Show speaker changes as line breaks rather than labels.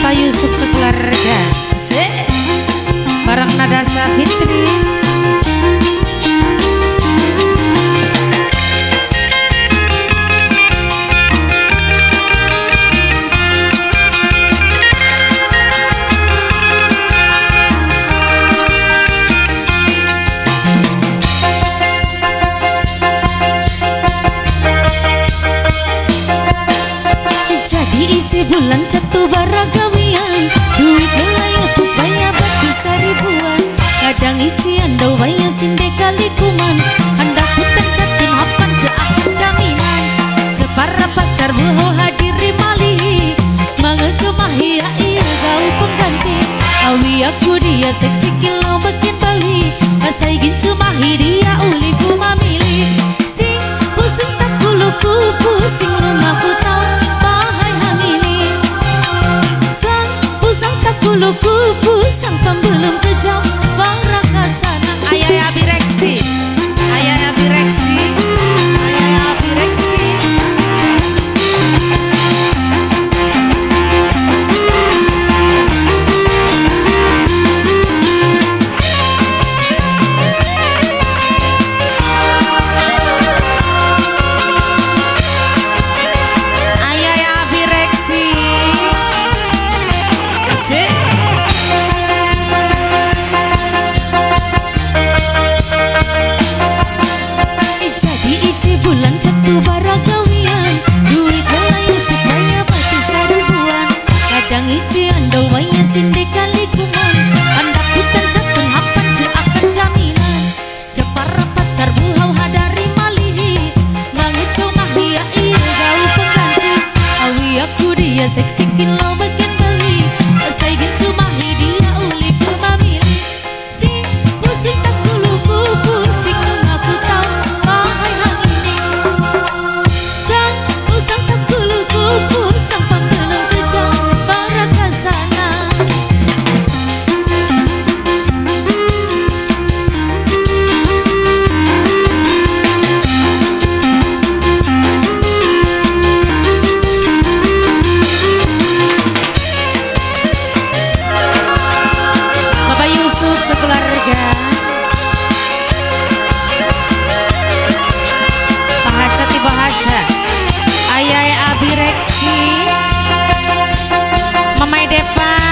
Bapak Yusuf sekeluarga bareng Nadasa Fitri.
Bulan Sabtu baragawian duit melayu tuh banyak bisa ribuan kadang ician do banyak sinde kali kuman hendak hutan catin hapan seakan jaminan cepara pacar buho hadiri malihi mangecemahi ya iya gau pengganti awi aku dia seksi kilo bikin bawi asai gin cemahi dia uli ku mamili sing pusing tak kuluku pusing rumahku tau kuluku pusang pembelum kejam bang rakasana ayah abireksi ayah abireksi ayah abireksi ayah abireksi bulan Sabtu baragawian duit melayu tuh banyak batu seribuan kadang ician do banyak sinde kali kuman hendak hutan catun hapan seakan jaminan cepara pacar buhau hadari malihi mangecau mahia iya gau pengganti awi aku dia seksi kilo bagian bali asai gitu mahi dia uli ku mamili sing pusing tak kuluku pusing mengaku tau pusang pembelum kejam para kasana Bapak Yusuf sekeluarga Bahaca tiba haja ayah abireksi Mamai Depa